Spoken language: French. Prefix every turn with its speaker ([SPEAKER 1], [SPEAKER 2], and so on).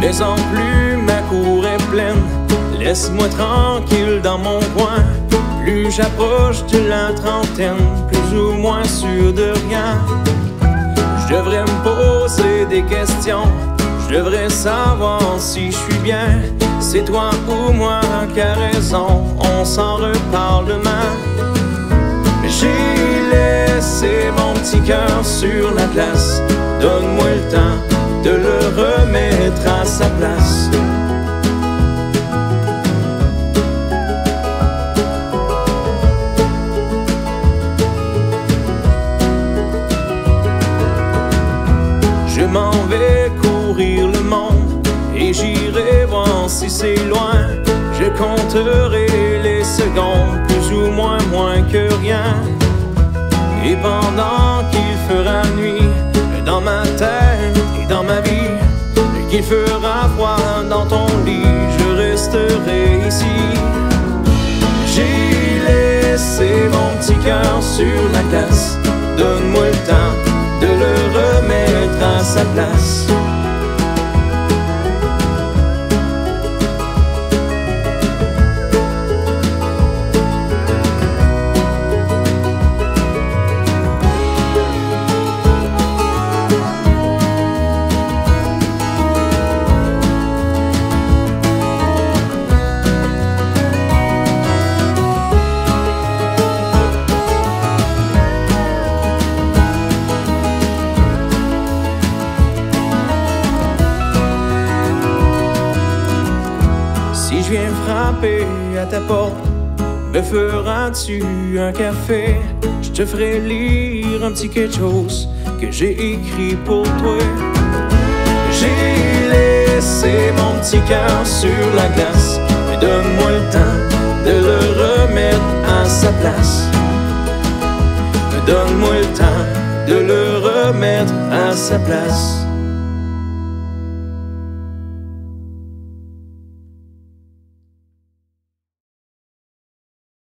[SPEAKER 1] Fais-en plus, ma cour est pleine. Laisse-moi tranquille dans mon coin. Plus j'approche de la trentaine, plus ou moins sûr de rien. Je devrais me poser des questions. Je devrais savoir si je suis bien. C'est toi ou moi qui a raison. On s'en reparle demain. J'ai laissé mon petit cœur sur la glace. Donne-moi le temps de le remettre à sa place. Je m'en vais courir le monde et j'irai voir si c'est loin. Je compterai les secondes, plus ou moins que rien. Et pendant qu'il fera nuit dans ma tête et dans ma vie, qu'il fera froid dans ton lit, je resterai ici. J'ai laissé mon petit cœur sur la glace. Donne-moi le temps de le remettre à sa place. Si je viens frapper à ta porte, me feras-tu un café? Je te ferai lire un petit quelque chose que j'ai écrit pour toi. J'ai laissé mon petit cœur sur la glace, mais donne-moi le temps de le remettre à sa place. Donne-moi le temps de le remettre à sa place.